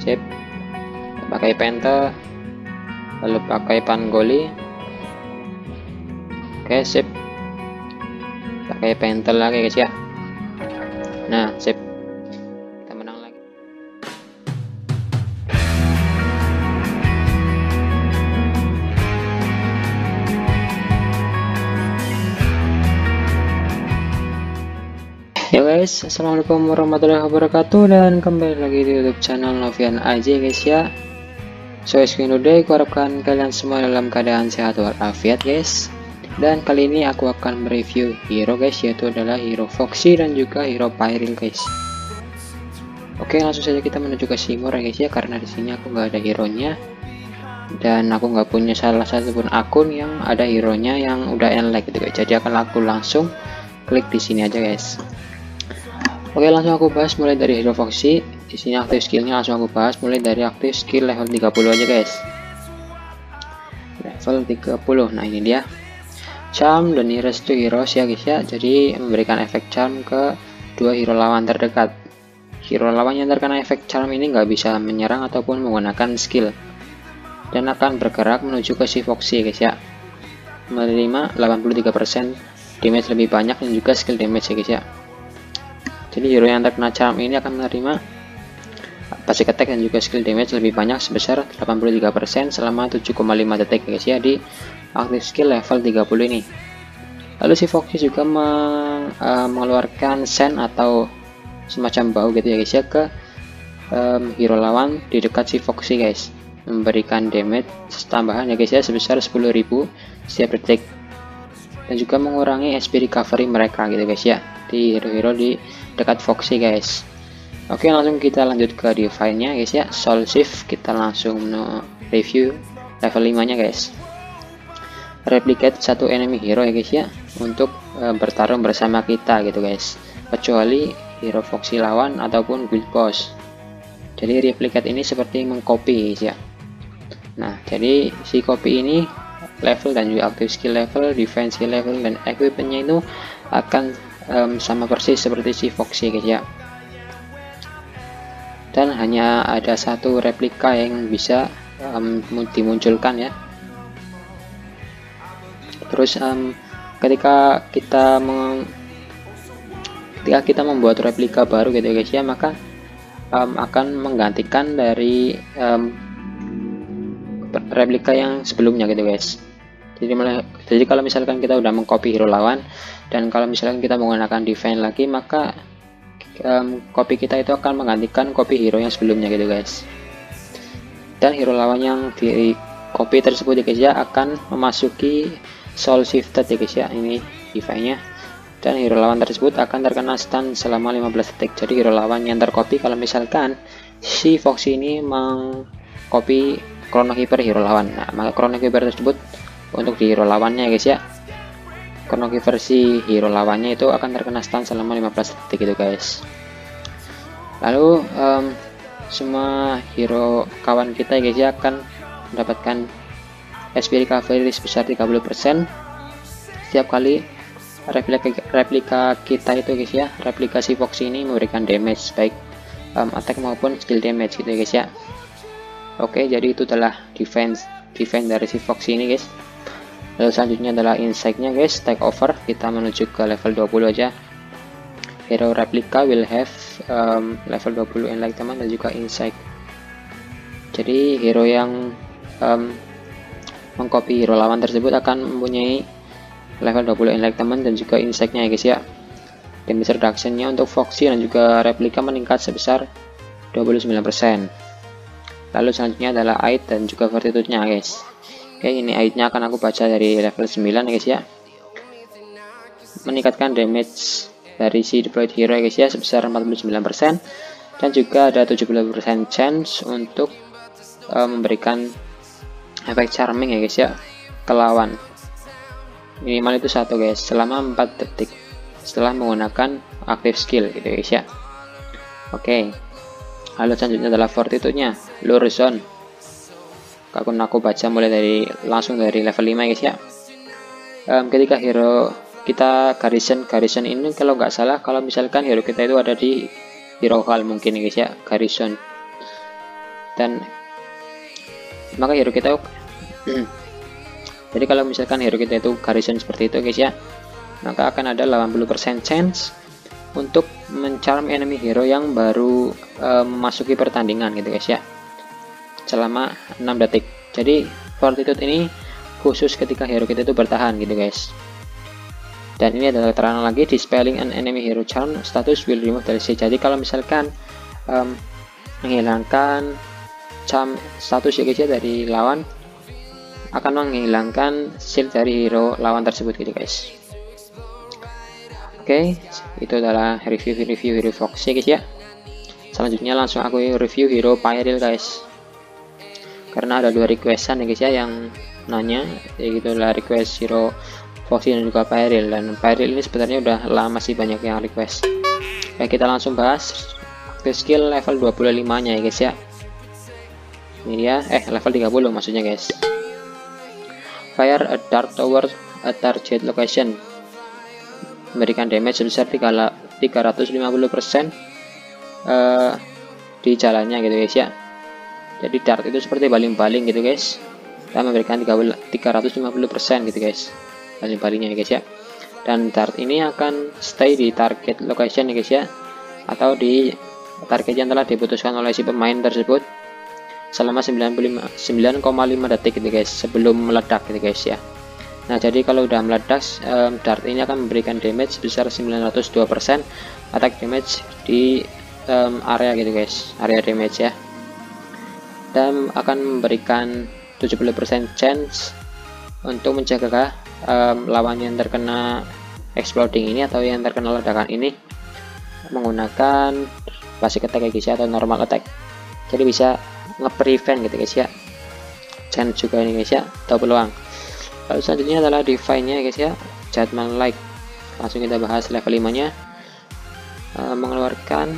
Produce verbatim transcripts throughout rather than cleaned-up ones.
Sip. Pakai Penta, lalu pakai Pangoli. Oke, sip. Pakai Pentel lagi guys ya. Nah, sip. Kita menang lagi. Ya guys, assalamualaikum warahmatullahi wabarakatuh, dan kembali lagi di YouTube channel Novian aja guys ya. So screen today, aku harapkan kalian semua dalam keadaan sehat walafiat guys. Dan kali ini aku akan mereview hero guys, yaitu adalah hero Foxy dan juga hero Pyril guys. Oke, langsung saja kita menuju ke Simur ya guys ya, karena di sini aku nggak ada hero nya dan aku nggak punya salah satu pun akun yang ada hero nya yang udah enlek gitu guys. Jadi akan aku langsung klik di sini aja guys. Oke, langsung aku bahas mulai dari hero Foxy. Di sini aktif skillnya langsung aku bahas mulai dari aktif skill level tiga puluh aja guys. Level tiga puluh. Nah, ini dia. Charm dan nearest to heroes ya guys ya. Jadi memberikan efek charm ke dua hero lawan terdekat. Hero lawan yang terkena efek charm ini nggak bisa menyerang ataupun menggunakan skill, dan akan bergerak menuju ke si Foxy guys ya. Menerima delapan puluh tiga persen damage lebih banyak dan juga skill damage ya guys ya. Jadi hero yang terkena charm ini akan menerima basic attack dan juga skill damage lebih banyak sebesar delapan puluh tiga persen selama tujuh koma lima detik guys ya di aktif skill level tiga puluh ini. Lalu si Foxy juga meng, uh, mengeluarkan sand atau semacam bau gitu ya guys ya ke um, hero lawan di dekat si Foxy guys, memberikan damage tambahan ya guys ya sebesar sepuluh ribu setiap detik, dan juga mengurangi H P recovery mereka gitu guys ya di hero-hero di dekat Foxy guys. Oke, langsung kita lanjut ke divine nya guys ya. Soul Shift, kita langsung review level lima nya guys. Replicate satu enemy hero ya guys ya untuk e, bertarung bersama kita gitu guys, kecuali hero Foxy lawan ataupun guild boss. Jadi replicate ini seperti mengcopy guys ya. Nah, jadi si copy ini level dan juga active skill level, defense skill level, dan equipment nya itu akan Um, sama persis seperti si Foxy guys ya. Dan hanya ada satu replika yang bisa um, dimunculkan ya. Terus um, ketika kita meng ketika kita membuat replika baru gitu guys ya, maka um, akan menggantikan dari um, replika yang sebelumnya gitu guys. Jadi, jadi kalau misalkan kita udah mengcopy hero lawan, dan kalau misalkan kita menggunakan defense lagi, maka um, copy kita itu akan menggantikan copy hero yang sebelumnya gitu guys. Dan hero lawan yang di copy tersebut ya guys ya akan memasuki soul shifted ya guys ya, ini defense nya. Dan hero lawan tersebut akan terkena stun selama lima belas detik. Jadi hero lawan yang tercopy kalau misalkan si Foxy ini mengcopy Chrono Keeper hero lawan, nah maka Chrono Keeper tersebut untuk di hero lawannya ya guys ya, Chrono Keeper si hero lawannya itu akan terkena stun selama lima belas detik gitu guys. Lalu um, semua hero kawan kita ya guys ya akan mendapatkan H P recovery sebesar tiga puluh persen setiap kali replika, replika kita itu guys ya, replika si Foxy ini memberikan damage baik um, attack maupun skill damage gitu ya guys ya. Oke, jadi itu adalah defense defense dari si Foxy ini guys. Lalu selanjutnya adalah insight-nya guys, take over. Kita menuju ke level dua puluh aja. Hero replica will have um, level dua puluh enlightenment dan juga insight. Jadi hero yang um, mengcopy hero lawan tersebut akan mempunyai level dua puluh enlightenment dan juga insight-nya ya guys ya. Damage reduction-nya untuk Foxy dan juga replica meningkat sebesar dua puluh sembilan persen. Lalu selanjutnya adalah aid dan juga fortitude-nya guys. Oke, ini aid-nya akan aku baca dari level sembilan ya guys ya. Meningkatkan damage dari si deployed hero ya guys ya sebesar empat puluh sembilan persen, dan juga ada tujuh puluh persen chance untuk uh, memberikan efek charming ya guys ya ke lawan. Minimal itu satu guys selama empat detik setelah menggunakan active skill gitu ya guys ya. Oke. Lalu selanjutnya adalah fortitude-nya, Lure Zone. Akun aku baca mulai dari langsung dari level lima guys ya. Um, ketika hero kita garrison garrison ini kalau nggak salah, kalau misalkan hero kita itu ada di hero hall mungkin ya guys ya, garrison. dan maka hero kita jadi kalau misalkan hero kita itu garrison seperti itu guys ya, maka akan ada delapan puluh persen chance untuk mencharm enemy hero yang baru um, memasuki pertandingan gitu guys ya, selama enam detik. Jadi fortitude ini khusus ketika hero kita itu bertahan gitu guys. Dan ini adalah keterangan lagi, dispelling an enemy hero charm status will remove dari si. Jadi kalau misalkan um, menghilangkan charm status ya guys ya dari lawan, akan menghilangkan shield dari hero lawan tersebut gitu guys. Oke, okay, itu adalah review-review hero Foxy guys ya. Selanjutnya langsung aku review hero Pyril guys. Karena ada dua requestan ya guys ya yang nanya, yaitu adalah request hero Foxy dan juga Pyril. Dan Pyril ini sebenarnya udah lama sih banyak yang request. Oke, kita langsung bahas ke skill level dua puluh lima nya ya guys ya. Ini dia, eh level tiga puluh maksudnya guys. Fire a dart tower a target location, memberikan damage sebesar tiga ratus lima puluh persen uh, di jalannya gitu guys ya. Jadi dart itu seperti baling-baling gitu guys, dan memberikan tiga ratus lima puluh persen gitu guys baling-balingnya ya guys ya. Dan dart ini akan stay di target location ya guys ya, atau di target yang telah diputuskan oleh si pemain tersebut selama sembilan koma lima detik gitu guys sebelum meledak gitu guys ya. Nah, jadi kalau udah meledak, um, dart ini akan memberikan damage sebesar sembilan ratus dua persen attack damage di um, area gitu guys, area damage ya. Dan akan memberikan tujuh puluh persen chance untuk menjaga um, lawan yang terkena exploding ini atau yang terkena ledakan ini menggunakan basic attack guys ya, atau normal attack. Jadi bisa nge-prevent gitu guys ya. Chance juga ini guys ya, atau peluang. Lalu selanjutnya adalah divine nya guys ya, Judgment Light. Langsung kita bahas level lima nya. Uh, mengeluarkan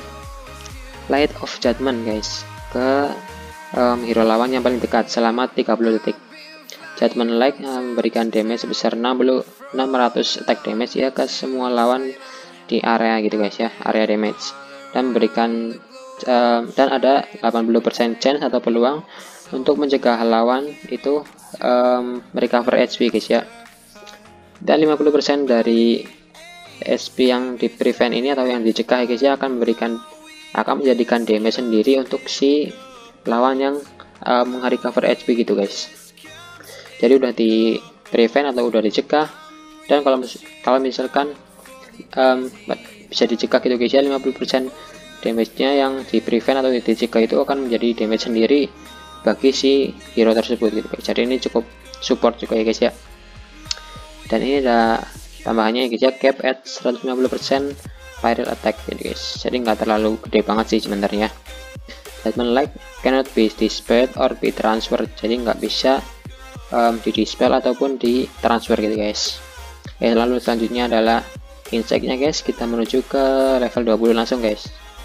Light of Judgment guys ke um, hero lawan yang paling dekat selama tiga puluh detik. Judgment Light uh, memberikan damage sebesar enam ratus attack damage ya ke semua lawan di area gitu guys ya, area damage. Dan memberikan uh, dan ada delapan puluh persen chance atau peluang untuk mencegah lawan itu um, merecover H P guys ya. Dan lima puluh persen dari H P yang di prevent ini atau yang dicegah guys ya akan memberikan akan menjadikan damage sendiri untuk si lawan yang um, merecover H P gitu guys. Jadi udah di prevent atau udah dicegah, dan kalau kalau misalkan um, bisa dicegah gitu guys ya, lima puluh persen damage-nya yang di prevent atau dicegah itu akan menjadi damage sendiri bagi si hero tersebut gitu guys. Jadi ini cukup support juga ya guys ya. Dan ini ada tambahannya ya guys ya, cap at seratus lima puluh persen viral attack gitu guys. Jadi nggak terlalu gede banget sih sebenarnya. Judgment Light cannot be dispelled or be transferred. Jadi nggak bisa um, di dispel ataupun di transfer gitu guys. Oke, lalu selanjutnya adalah insight-nya guys. Kita menuju ke level dua puluh langsung guys.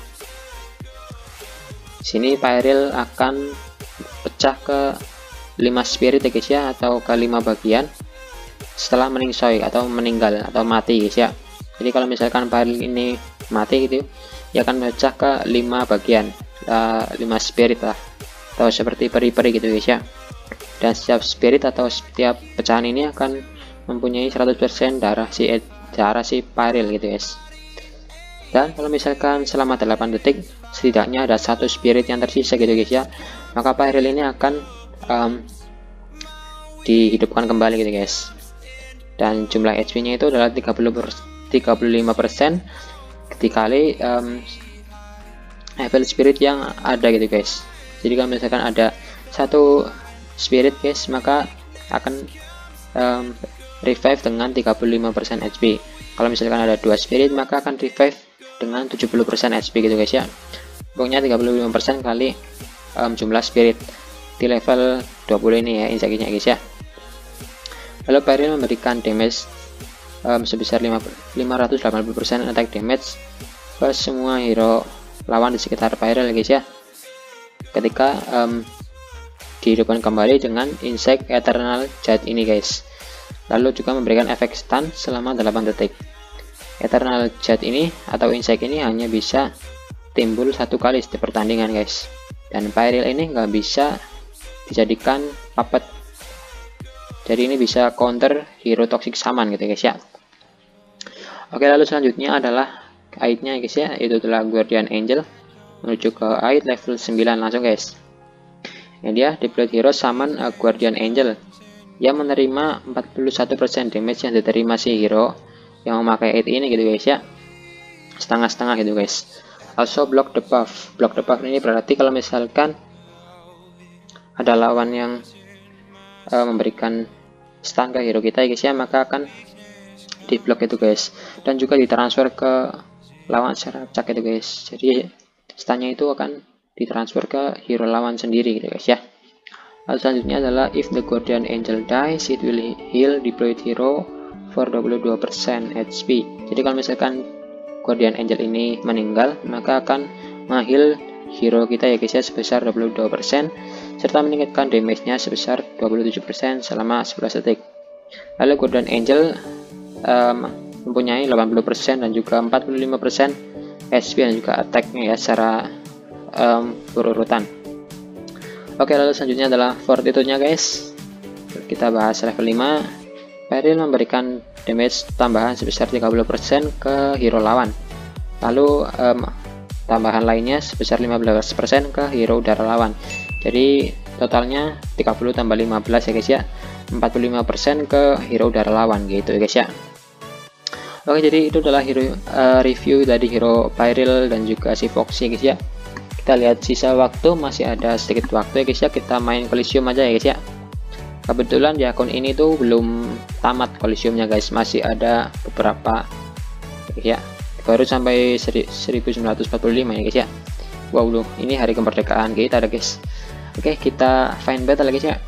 Sini Pyril akan pecah ke lima spirit ya guys ya, atau ke lima bagian setelah meningsoy atau meninggal atau mati guys ya. Jadi kalau misalkan Pyril ini mati gitu ya, akan pecah ke lima bagian, uh, lima spirit lah, atau seperti peri-peri gitu guys ya. Dan setiap spirit atau setiap pecahan ini akan mempunyai seratus persen darah si darah si Pyril gitu guys. Dan kalau misalkan selama delapan detik setidaknya ada satu spirit yang tersisa gitu guys ya, maka Pyril ini akan um, dihidupkan kembali gitu guys. Dan jumlah H P nya itu adalah tiga puluh tiga puluh lima persen dikali um, level spirit yang ada gitu guys. Jadi kalau misalkan ada satu spirit guys, maka akan um, revive dengan tiga puluh lima persen H P. Kalau misalkan ada dua spirit, maka akan revive dengan tujuh puluh persen H P gitu guys ya. Pokoknya tiga puluh lima persen kali um, jumlah spirit di level dua puluh ini ya insight-nya guys ya. Lalu Pyril memberikan damage um, sebesar lima ratus delapan puluh persen attack damage ke semua hero lawan di sekitar Pyril guys ya, ketika um, dihidupkan kembali dengan Insect Eternal Jet ini guys. Lalu juga memberikan efek stun selama delapan detik. Eternal Jet ini atau Insect ini hanya bisa timbul satu kali setiap pertandingan guys. dan Pyril ini nggak bisa dijadikan puppet, jadi ini bisa counter hero toxic summon gitu guys ya. Oke, lalu selanjutnya adalah aidnya guys ya, itu adalah Guardian Angel. Menuju ke aid level sembilan langsung guys. Ini dia deployed hero summon a Guardian Angel yang menerima empat puluh satu persen damage yang diterima si hero yang memakai aid ini gitu guys ya, setengah-setengah gitu guys. Also block the buff. Block the buff ini berarti kalau misalkan ada lawan yang uh, memberikan stun ke hero kita ya guys ya, maka akan di block itu guys, dan juga ditransfer ke lawan secara acak itu guys. Jadi stunnya itu akan ditransfer ke hero lawan sendiri gitu guys ya. Lalu selanjutnya adalah if the Guardian Angel dies, it will heal deployed hero for dua puluh dua persen H P. Jadi kalau misalkan Guardian Angel ini meninggal, maka akan mengheal hero kita ya guys ya sebesar dua puluh dua persen, serta meningkatkan damage-nya sebesar dua puluh tujuh persen selama sebelas detik. Lalu Guardian Angel um, mempunyai delapan puluh persen dan juga empat puluh lima persen H P dan juga attack-nya ya secara um, berurutan. Oke, lalu selanjutnya adalah fortitude-nya guys. Kita bahas level lima. Pyril memberikan damage tambahan sebesar tiga puluh persen ke hero lawan. Lalu um, tambahan lainnya sebesar lima belas persen ke hero udara lawan. Jadi totalnya tiga puluh tambah lima belas ya guys ya, empat puluh lima persen ke hero udara lawan gitu ya guys ya. Oke, jadi itu adalah hero uh, review dari hero Pyril dan juga si Foxy guys ya. Kita lihat sisa waktu, masih ada sedikit waktu ya guys ya, kita main Coliseum aja ya guys ya. Kebetulan di akun ini tuh belum tamat Coliseumnya guys, masih ada beberapa ya, baru sampai seribu sembilan ratus empat puluh lima ya guys ya. Wow loh, ini hari kemerdekaan kita ada guys. Oke, kita find battle guys ya.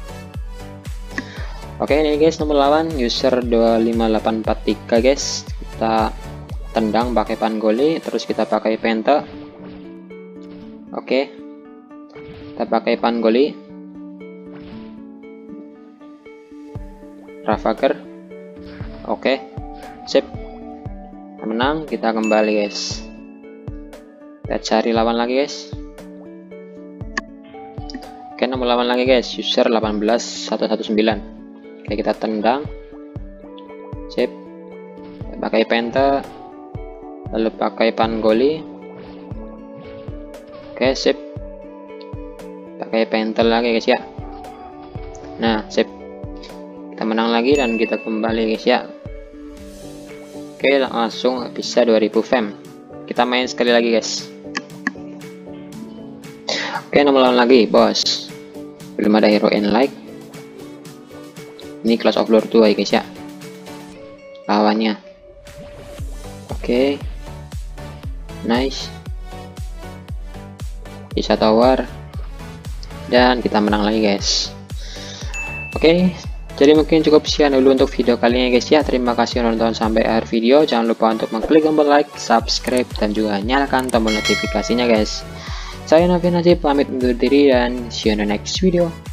Oke, ini guys nomor lawan user dua lima delapan empat tiga guys. Kita tendang pakai Pangoli, terus kita pakai Penta. Oke, kita pakai Pangoli, Ravager. Oke, sip, kita menang. Kita kembali guys, kita cari lawan lagi guys. Oke, nomor lawan lagi guys, user delapan belas satu satu sembilan. Oke, kita tendang, sip, pakai Penta, lalu pakai Pangoli. Oke, sip, pakai Pentel lagi guys ya. Nah, sip, kita menang lagi dan kita kembali guys ya. Oke, langsung bisa dua ribu fam. Kita main sekali lagi guys. Oke, nomor lawan lagi bos, belum ada hero in like. Ini Clash of Lore dua ya guys ya lawannya. Oke, nice, bisa tower dan kita menang lagi guys. Oke, jadi mungkin cukup sekian dulu untuk video kali ini guys ya. Terima kasih sudah nonton sampai akhir video. Jangan lupa untuk mengklik tombol like, subscribe, dan juga nyalakan tombol notifikasinya guys. Saya Novi Najib pamit undur diri dan see you in the next video.